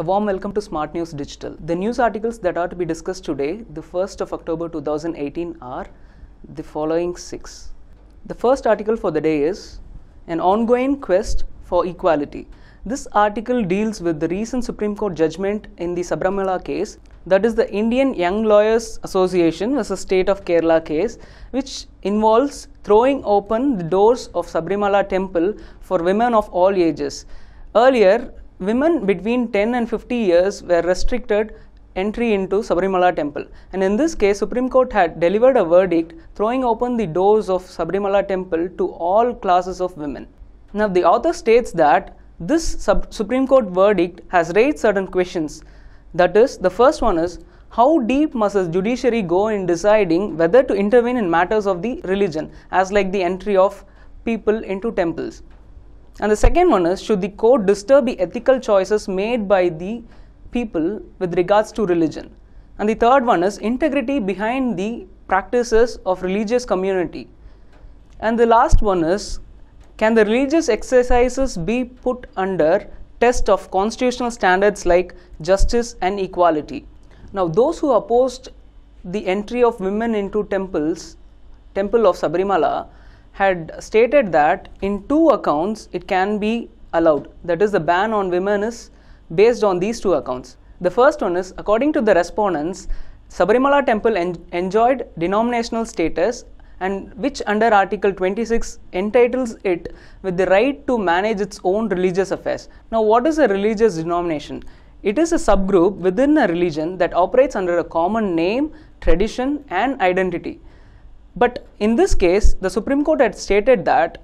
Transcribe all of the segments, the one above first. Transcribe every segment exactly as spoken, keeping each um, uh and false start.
A warm welcome to Smart News Digital. The news articles that are to be discussed today, the first of October two thousand eighteen, are the following six. The first article for the day is An Ongoing Quest for Equality. This article deals with the recent Supreme Court judgment in the Sabarimala case, that is the Indian Young Lawyers Association versus State of Kerala case, which involves throwing open the doors of Sabarimala temple for women of all ages. Earlier, women between ten and fifty years were restricted entry into Sabarimala temple, and in this case Supreme Court had delivered a verdict throwing open the doors of Sabarimala temple to all classes of women. Now the author states that this Sub- Supreme Court verdict has raised certain questions. That is, the first one is, how deep must the judiciary go in deciding whether to intervene in matters of the religion, as like the entry of people into temples? And the second one is, should the court disturb the ethical choices made by the people with regards to religion? And the third one is, integrity behind the practices of religious community. And the last one is, can the religious exercises be put under test of constitutional standards like justice and equality? Now, those who opposed the entry of women into temples, temple of Sabarimala, had stated that in two accounts it can be allowed. That is, the ban on women is based on these two accounts. The first one is, according to the respondents, Sabarimala temple en- enjoyed denominational status, and which under Article twenty-six entitles it with the right to manage its own religious affairs. Now, what is a religious denomination? It is a subgroup within a religion that operates under a common name, tradition, and identity. But in this case, the Supreme Court had stated that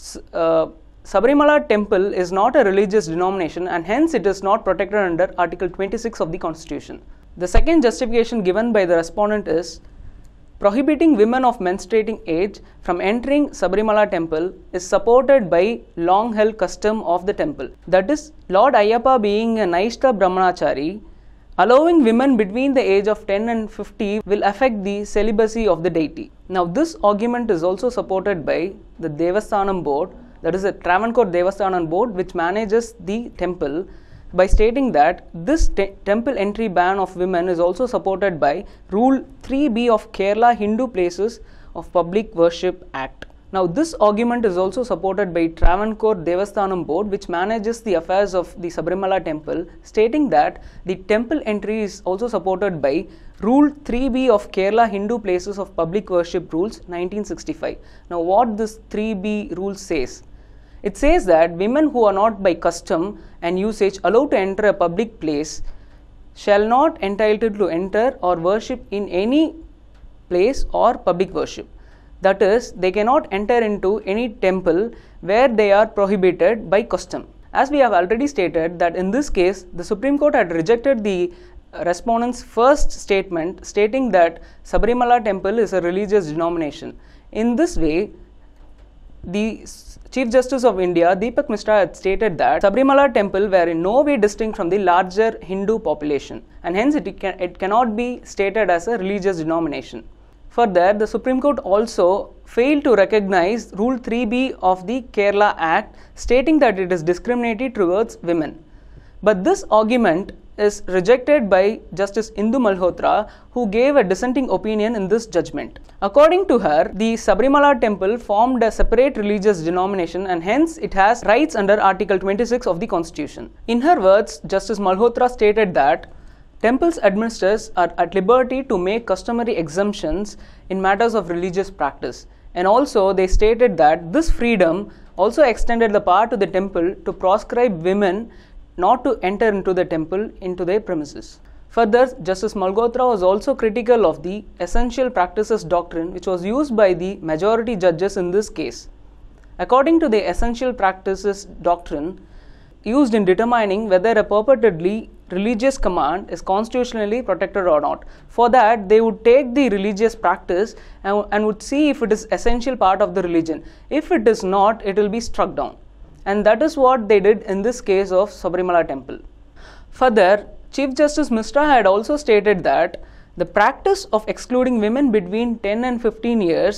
uh, Sabarimala temple is not a religious denomination, and hence it is not protected under Article twenty-six of the Constitution. The second justification given by the respondent is, prohibiting women of menstruating age from entering Sabarimala temple is supported by long-held custom of the temple. That is, Lord Ayyappa being a Naishta Brahmanachari, allowing women between the age of ten and fifty will affect the celibacy of the deity. Now, this argument is also supported by the Devasthanam board, that is the Travancore Devasthanam board, which manages the temple, by stating that this te- temple entry ban of women is also supported by Rule three B of Kerala Hindu Places of Public Worship Act. Now, this argument is also supported by Travancore Devasthanam board, which manages the affairs of the Sabarimala temple, stating that the temple entry is also supported by Rule three B of Kerala Hindu Places of Public Worship Rules nineteen sixty-five. Now, what this three B rule says? It says that women who are not by custom and usage allowed to enter a public place shall not entitled to enter or worship in any place or public worship. That is, they cannot enter into any temple where they are prohibited by custom. As we have already stated that in this case, the Supreme Court had rejected the respondent's first statement stating that Sabarimala temple is a religious denomination. In this way, the Chief Justice of India, Deepak Mishra, had stated that Sabarimala temple were in no way distinct from the larger Hindu population, and hence it, can, it cannot be stated as a religious denomination. Further, the Supreme Court also failed to recognize Rule three B of the Kerala Act, stating that it is discriminatory towards women. But this argument is rejected by Justice Indu Malhotra, who gave a dissenting opinion in this judgment. According to her, the Sabarimala temple formed a separate religious denomination, and hence it has rights under Article twenty-six of the Constitution. In her words, Justice Malhotra stated that temples administrators are at liberty to make customary exemptions in matters of religious practice, and also they stated that this freedom also extended the power to the temple to proscribe women not to enter into the temple into their premises. Further, Justice Malhotra was also critical of the essential practices doctrine, which was used by the majority judges in this case. According to the essential practices doctrine used in determining whether a purportedly religious command is constitutionally protected or not, for that they would take the religious practice and, and would see if it is essential part of the religion. If it is not, it will be struck down. And that is what they did in this case of Sabarimala temple. Further, Chief Justice Mishra had also stated that the practice of excluding women between ten and fifteen years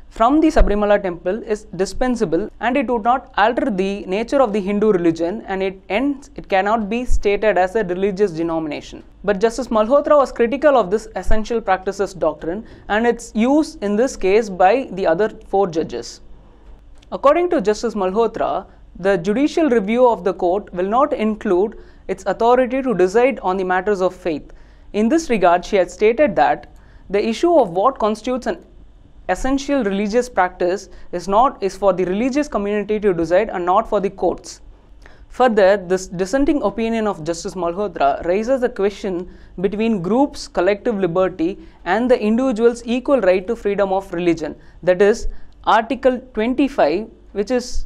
from the Sabarimala temple is dispensable and it would not alter the nature of the Hindu religion, and it ends, it cannot be stated as a religious denomination. But Justice Malhotra was critical of this essential practices doctrine and its use in this case by the other four judges. According to Justice Malhotra, the judicial review of the court will not include its authority to decide on the matters of faith. In this regard, she had stated that the issue of what constitutes an essential religious practice is not is for the religious community to decide and not for the courts. Further, this dissenting opinion of Justice Malhotra raises a question between groups' collective liberty and the individual's equal right to freedom of religion. That is, Article twenty-five, which is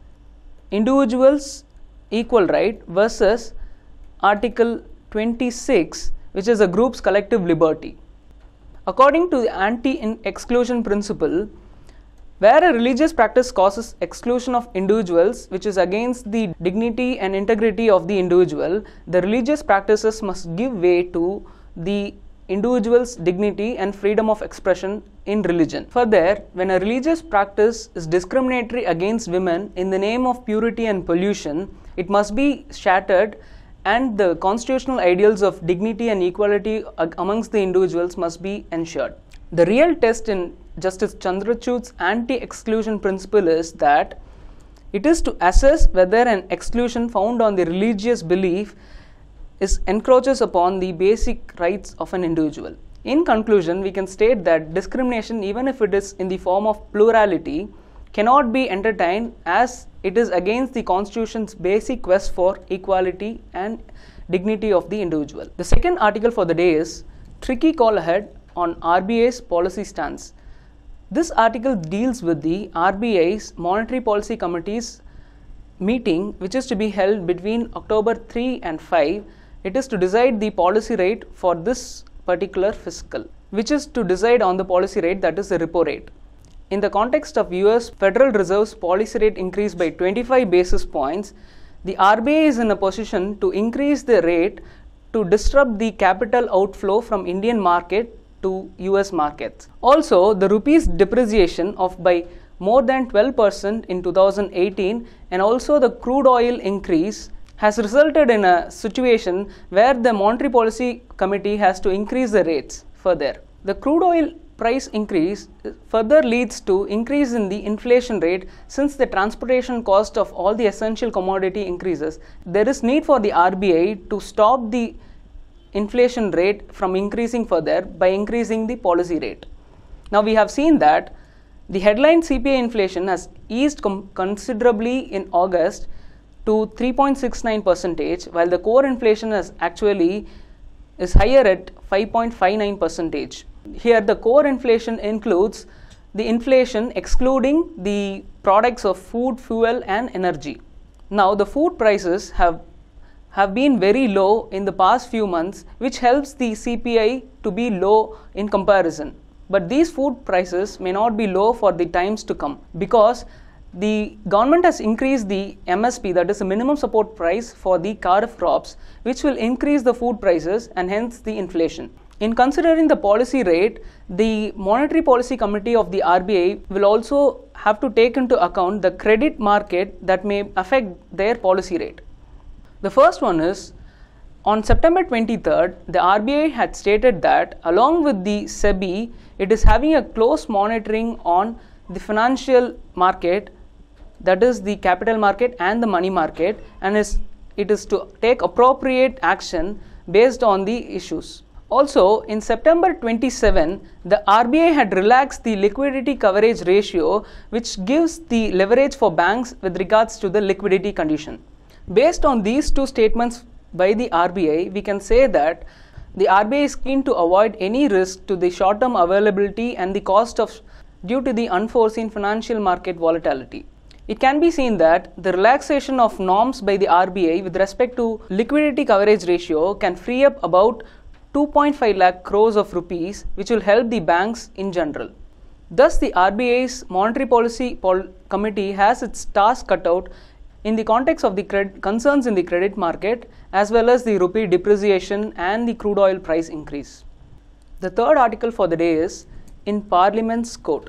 individuals' equal right, versus Article twenty-six, which is a group's collective liberty. According to the anti-exclusion principle, where a religious practice causes exclusion of individuals, which is against the dignity and integrity of the individual, the religious practices must give way to the individual's dignity and freedom of expression in religion. Further, when a religious practice is discriminatory against women in the name of purity and pollution, it must be shattered, and the constitutional ideals of dignity and equality amongst the individuals must be ensured. The real test in Justice Chandrachud's anti-exclusion principle is that it is to assess whether an exclusion found on the religious belief is encroaches upon the basic rights of an individual. In conclusion, we can state that discrimination, even if it is in the form of plurality, cannot be entertained as it is against the Constitution's basic quest for equality and dignity of the individual. The second article for the day is Tricky Call Ahead on R B I's Policy Stance. This article deals with the R B I's Monetary Policy Committee's meeting, which is to be held between October third and fifth. It is to decide the policy rate for this particular fiscal, which is to decide on the policy rate, that is the repo rate. In the context of U S Federal Reserve's policy rate increase by twenty-five basis points, the R B I is in a position to increase the rate to disrupt the capital outflow from Indian market to U S markets. Also, the rupee's depreciation of by more than twelve percent in two thousand eighteen and also the crude oil increase has resulted in a situation where the Monetary Policy Committee has to increase the rates further. The crude oil price increase further leads to increase in the inflation rate. Since the transportation cost of all the essential commodity increases, there is need for the R B I to stop the inflation rate from increasing further by increasing the policy rate. Now we have seen that the headline C P I inflation has eased considerably in August to three point six nine percent, while the core inflation is actually is higher at five point five nine percent. Here the core inflation includes the inflation excluding the products of food, fuel and energy. Now the food prices have have been very low in the past few months, which helps the C P I to be low in comparison. But these food prices may not be low for the times to come, because the government has increased the M S P, that is the minimum support price for the kharif crops, which will increase the food prices and hence the inflation. In considering the policy rate, the Monetary Policy Committee of the R B I will also have to take into account the credit market that may affect their policy rate. The first one is, on September twenty-third, the R B I had stated that along with the SEBI, it is having a close monitoring on the financial market, that is the capital market and the money market, and is, it is to take appropriate action based on the issues. Also, in September twenty-seventh, the R B I had relaxed the liquidity coverage ratio, which gives the leverage for banks with regards to the liquidity condition. Based on these two statements by the R B I, we can say that the R B I is keen to avoid any risk to the short-term availability and the cost of due to the unforeseen financial market volatility. It can be seen that the relaxation of norms by the R B I with respect to liquidity coverage ratio can free up about two point five lakh crores of rupees, which will help the banks in general. Thus, the R B I's Monetary Policy Pol Committee has its task cut out in the context of the concerns in the credit market, as well as the rupee depreciation and the crude oil price increase. The third article for the day is in Parliament's Court.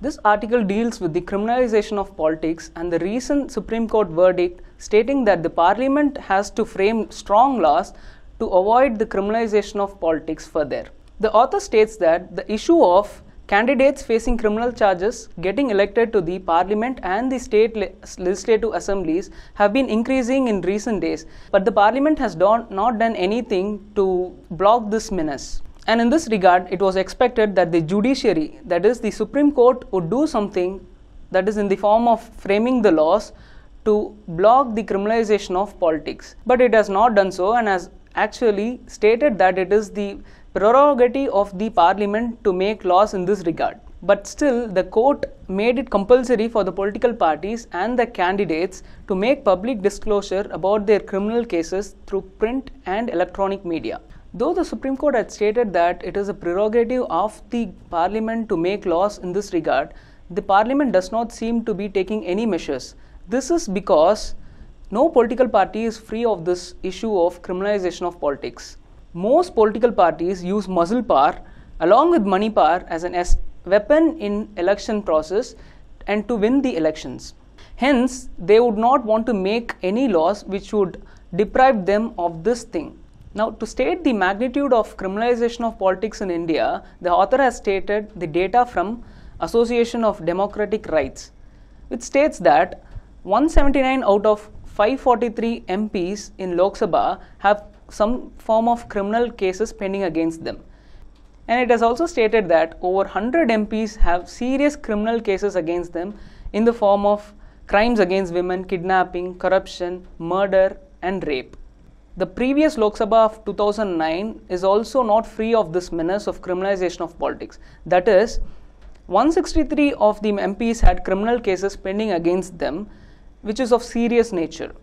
This article deals with the criminalization of politics and the recent Supreme Court verdict stating that the Parliament has to frame strong laws to avoid the criminalization of politics further. The author states that the issue of candidates facing criminal charges getting elected to the Parliament and the state le legislative assemblies have been increasing in recent days, but the Parliament has done, not done anything to block this menace. And in this regard, it was expected that the judiciary, that is the Supreme Court, would do something that is in the form of framing the laws to block the criminalization of politics. But it has not done so and has actually stated that it is the prerogative of the Parliament to make laws in this regard. But still, the court made it compulsory for the political parties and the candidates to make public disclosure about their criminal cases through print and electronic media. Though the Supreme Court had stated that it is a prerogative of the Parliament to make laws in this regard, the Parliament does not seem to be taking any measures. This is because no political party is free of this issue of criminalization of politics. Most political parties use muscle power along with money power as an weapon in election process and to win the elections. Hence, they would not want to make any laws which would deprive them of this thing. Now, to state the magnitude of criminalization of politics in India, the author has stated the data from Association of Democratic Rights, which states that one hundred seventy-nine out of five hundred forty-three M Ps in Lok Sabha have some form of criminal cases pending against them. And it has also stated that over one hundred M Ps have serious criminal cases against them in the form of crimes against women, kidnapping, corruption, murder, and rape. The previous Lok Sabha of two thousand nine is also not free of this menace of criminalization of politics. That is, one hundred sixty-three of the M Ps had criminal cases pending against them, which is of serious nature.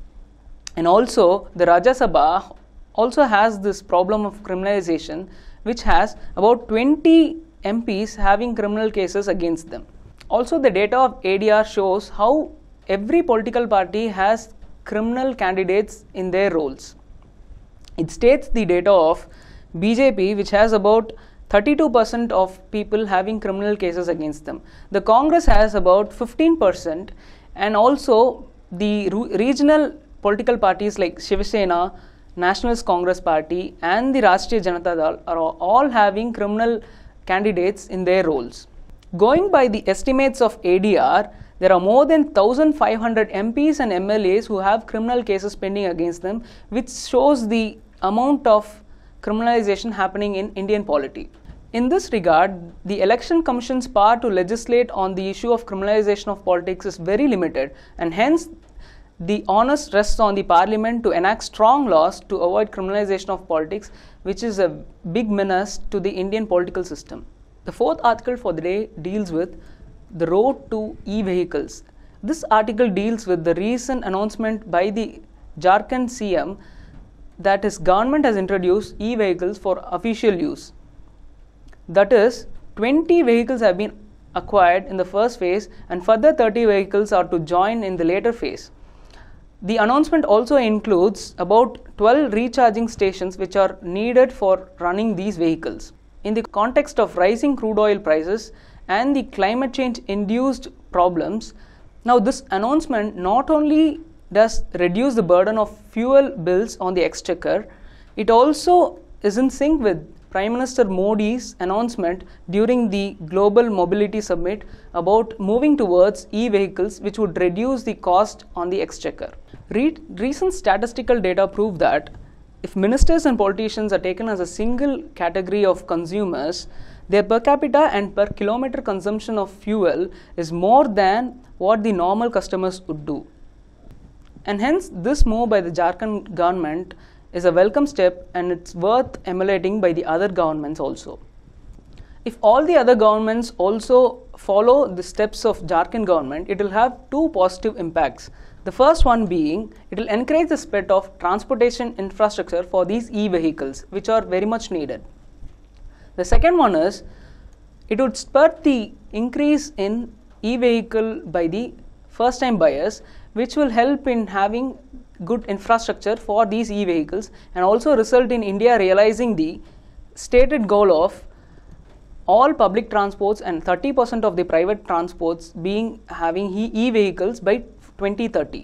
And also, the Rajya Sabha also has this problem of criminalization, which has about twenty M Ps having criminal cases against them. Also, the data of A D R shows how every political party has criminal candidates in their roles. It states the data of B J P, which has about thirty-two percent of people having criminal cases against them. The Congress has about fifteen percent, and also the regional political parties like Shiv Sena, Nationalist Congress Party, and the Rashtriya Janata Dal are all having criminal candidates in their roles. Going by the estimates of A D R, there are more than one thousand five hundred M Ps and M L As who have criminal cases pending against them, which shows the amount of criminalization happening in Indian polity. In this regard, the Election Commission's power to legislate on the issue of criminalization of politics is very limited, and hence the onus rests on the Parliament to enact strong laws to avoid criminalization of politics, which is a big menace to the Indian political system. The fourth article for the day deals with the road to e-vehicles. This article deals with the recent announcement by the Jharkhand C M that his government has introduced e-vehicles for official use. That is, twenty vehicles have been acquired in the first phase and further thirty vehicles are to join in the later phase. The announcement also includes about twelve recharging stations which are needed for running these vehicles. In the context of rising crude oil prices and the climate change induced problems, now this announcement not only does reduce the burden of fuel bills on the exchequer, it also is in sync with Prime Minister Modi's announcement during the Global Mobility Summit about moving towards e-vehicles, which would reduce the cost on the exchequer. Re- recent statistical data prove that if ministers and politicians are taken as a single category of consumers, their per capita and per kilometer consumption of fuel is more than what the normal customers would do. And hence, this move by the Jharkhand government is a welcome step, and it's worth emulating by the other governments also. If all the other governments also follow the steps of Jharkhand government, it will have two positive impacts. The first one being, it will encourage the spread of transportation infrastructure for these e-vehicles, which are very much needed. The second one is, it would spur the increase in e-vehicle by the first time buyers, which will help in having good infrastructure for these e-vehicles and also result in India realizing the stated goal of all public transports and thirty percent of the private transports being having e-vehicles by twenty thirty.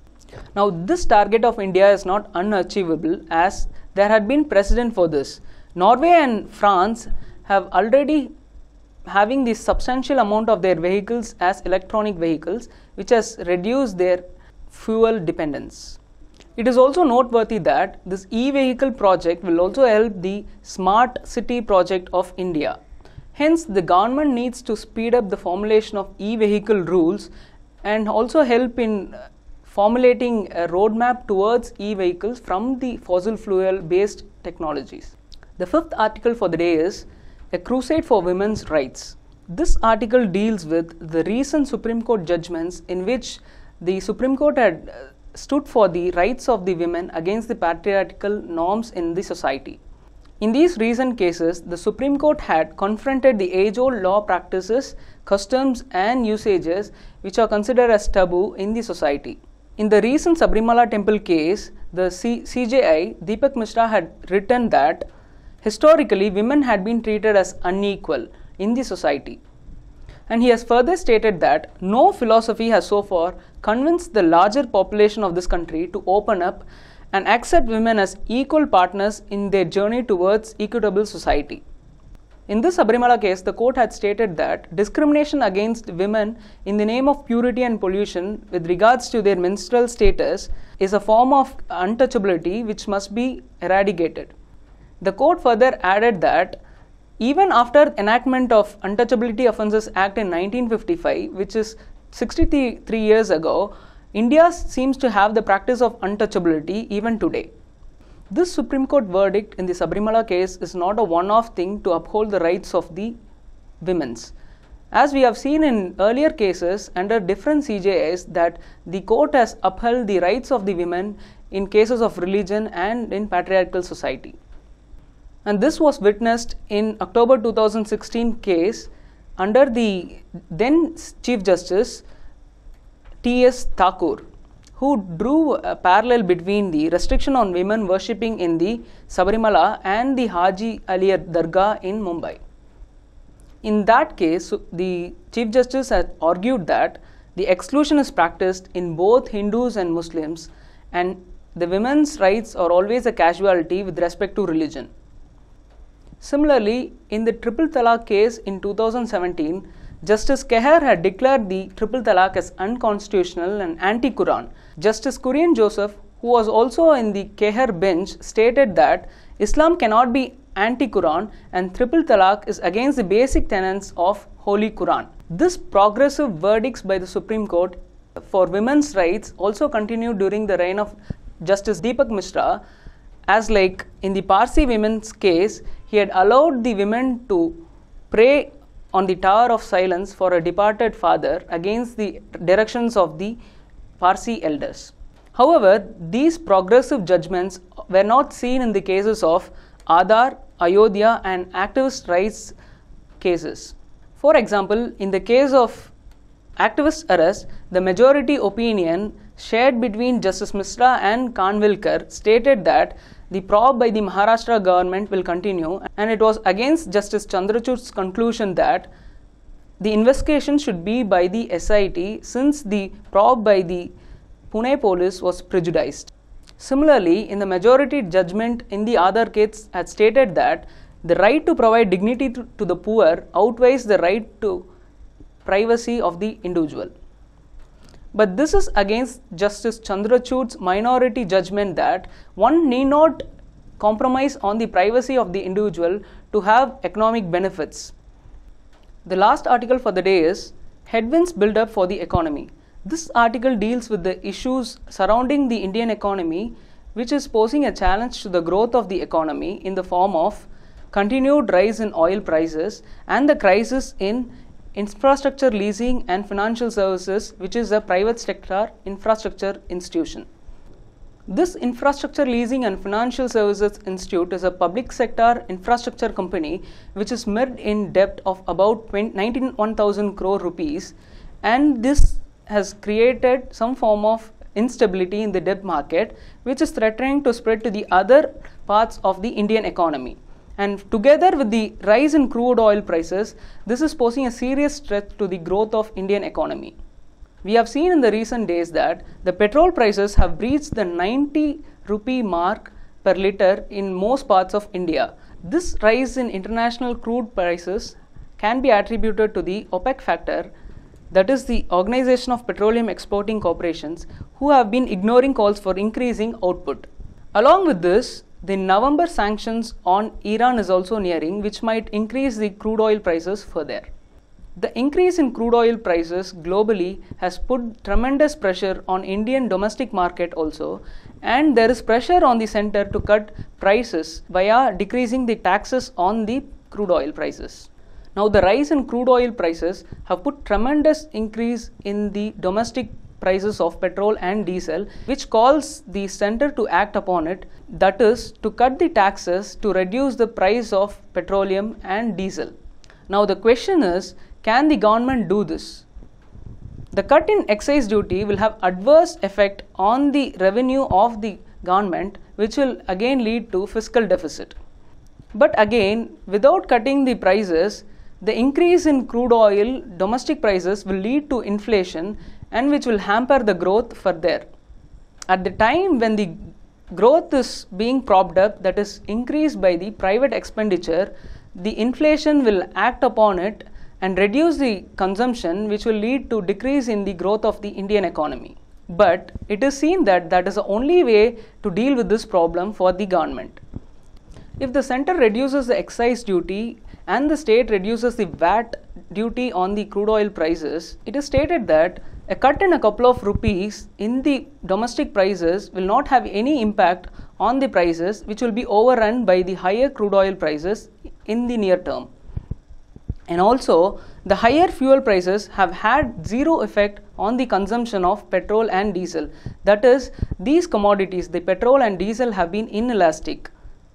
Now this target of India is not unachievable, as there had been precedent for this. Norway and France have already having this substantial amount of their vehicles as electronic vehicles, which has reduced their fuel dependence. It is also noteworthy that this e-vehicle project will also help the smart city project of India. Hence, the government needs to speed up the formulation of e-vehicle rules and also help in formulating a roadmap towards e-vehicles from the fossil fuel based technologies. The fifth article for the day is A Crusade for Women's Rights. This article deals with the recent Supreme Court judgments in which the Supreme Court had stood for the rights of the women against the patriarchal norms in the society. In these recent cases, the Supreme Court had confronted the age-old law practices, customs and usages which are considered as taboo in the society. In the recent Sabrimala temple case, the C- C J I, Deepak Mishra, had written that historically women had been treated as unequal in the society. And he has further stated that no philosophy has so far convinced the larger population of this country to open up and accept women as equal partners in their journey towards equitable society. In this Sabrimala case, the court had stated that discrimination against women in the name of purity and pollution with regards to their menstrual status is a form of untouchability which must be eradicated. The court further added that even after enactment of Untouchability Offences Act in nineteen fifty-five, which is sixty-three years ago, India seems to have the practice of untouchability even today. This Supreme Court verdict in the Sabrimala case is not a one-off thing to uphold the rights of the women's. As we have seen in earlier cases under different C J Is, that the court has upheld the rights of the women in cases of religion and in patriarchal society. And this was witnessed in October two thousand sixteen case under the then Chief Justice T S Thakur, who drew a parallel between the restriction on women worshipping in the Sabrimala and the Haji Aliya Dargah in Mumbai. In that case, the Chief Justice had argued that the exclusion is practiced in both Hindus and Muslims, and the women's rights are always a casualty with respect to religion. Similarly, in the Triple Talaq case in two thousand seventeen, Justice Kehar had declared the Triple Talaq as unconstitutional and anti-Quran. Justice Kurian Joseph, who was also in the Kehar bench, stated that Islam cannot be anti-Quran and Triple Talaq is against the basic tenets of Holy Quran. This progressive verdicts by the Supreme Court for women's rights also continued during the reign of Justice Deepak Mishra, as like in the Parsi women's case, he had allowed the women to pray on the Tower of Silence for a departed father against the directions of the Parsi elders. However, these progressive judgments were not seen in the cases of Aadhar, Ayodhya and activist rights cases. For example, in the case of activist arrest, the majority opinion shared between Justice Mishra and Kanvilkar stated that the probe by the Maharashtra government will continue, and it was against Justice Chandrachud's conclusion that the investigation should be by the S I T since the probe by the Pune police was prejudiced. Similarly, in the majority judgment in the Aadhar case had stated that the right to provide dignity to, to the poor outweighs the right to privacy of the individual. But this is against Justice Chandrachud's minority judgment that one need not compromise on the privacy of the individual to have economic benefits. The last article for the day is Headwinds Build Up for the Economy. This article deals with the issues surrounding the Indian economy, which is posing a challenge to the growth of the economy in the form of continued rise in oil prices and the crisis in infrastructure leasing and financial services, which is a private sector infrastructure institution. This infrastructure leasing and financial services institute is a public sector infrastructure company which is mired in debt of about ninety-one thousand crore rupees, and this has created some form of instability in the debt market, which is threatening to spread to the other parts of the Indian economy. And together with the rise in crude oil prices, this is posing a serious threat to the growth of Indian economy. We have seen in the recent days that the petrol prices have breached the ninety rupee mark per litre in most parts of India. This rise in international crude prices can be attributed to the OPEC factor, that is the Organization of Petroleum Exporting Corporations, who have been ignoring calls for increasing output. Along with this, the November sanctions on Iran is also nearing, which might increase the crude oil prices further. The increase in crude oil prices globally has put tremendous pressure on Indian domestic market also, and there is pressure on the center to cut prices via decreasing the taxes on the crude oil prices. Now the rise in crude oil prices have put tremendous increase in the domestic prices of petrol and diesel, which calls the center to act upon it, that is to cut the taxes to reduce the price of petroleum and diesel. Now the question is, can the government do this? The cut in excise duty will have adverse effect on the revenue of the government, which will again lead to fiscal deficit. But again, without cutting the prices, the increase in crude oil domestic prices will lead to inflation, and which will hamper the growth further. At the time when the growth is being propped up, that is increased by the private expenditure, the inflation will act upon it and reduce the consumption, which will lead to decrease in the growth of the Indian economy. But it is seen that that is the only way to deal with this problem for the government. If the center reduces the excise duty and the state reduces the V A T duty on the crude oil prices, it is stated that a cut in a couple of rupees in the domestic prices will not have any impact on the prices, which will be overrun by the higher crude oil prices in the near term. And also, the higher fuel prices have had zero effect on the consumption of petrol and diesel. That is, these commodities, the petrol and diesel, have been inelastic.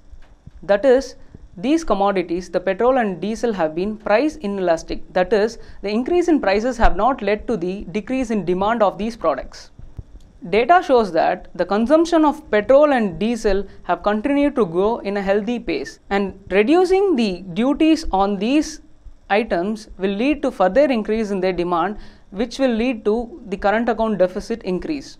That is, these commodities, the petrol and diesel, have been price inelastic. That is, the increase in prices have not led to the decrease in demand of these products. Data shows that the consumption of petrol and diesel have continued to grow in a healthy pace, and reducing the duties on these items will lead to further increase in their demand, which will lead to the current account deficit increase.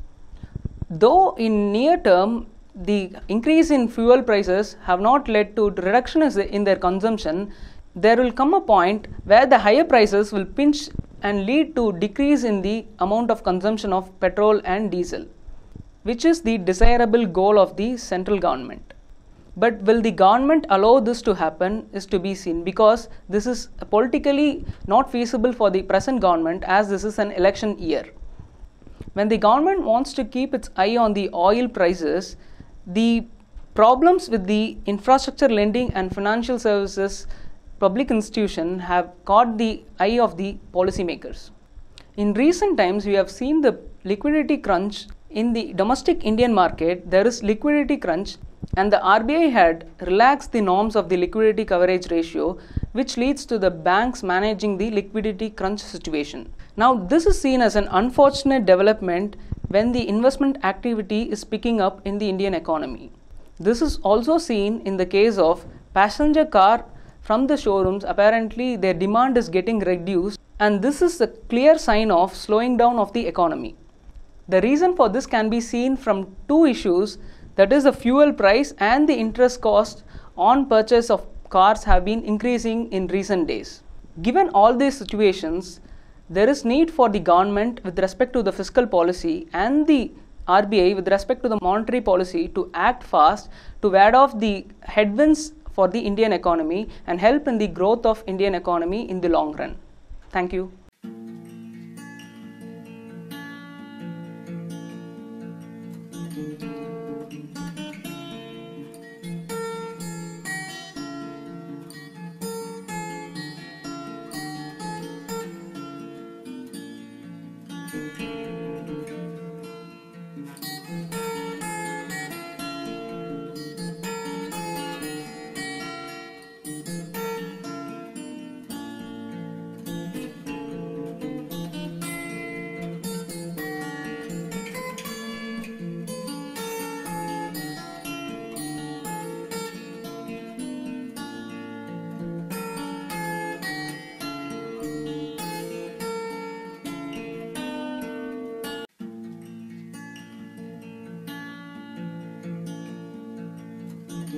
Though in near term, the increase in fuel prices have not led to reduction in their consumption, there will come a point where the higher prices will pinch and lead to decrease in the amount of consumption of petrol and diesel, which is the desirable goal of the central government. But will the government allow this to happen is to be seen, because this is politically not feasible for the present government, as this is an election year. When the government wants to keep its eye on the oil prices, the problems with the infrastructure lending and financial services public institution have caught the eye of the policymakers. In recent times, we have seen the liquidity crunch in the domestic Indian market. There is liquidity crunch, and the R B I had relaxed the norms of the liquidity coverage ratio, which leads to the banks managing the liquidity crunch situation. Now, this is seen as an unfortunate development when the investment activity is picking up in the Indian economy. This is also seen in the case of passenger car from the showrooms. Apparently, their demand is getting reduced, and this is a clear sign of slowing down of the economy. The reason for this can be seen from two issues, that is the fuel price and the interest cost on purchase of cars have been increasing in recent days. Given all these situations, there is need for the government with respect to the fiscal policy and the R B I with respect to the monetary policy to act fast to ward off the headwinds for the Indian economy and help in the growth of Indian economy in the long run. Thank you.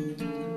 you.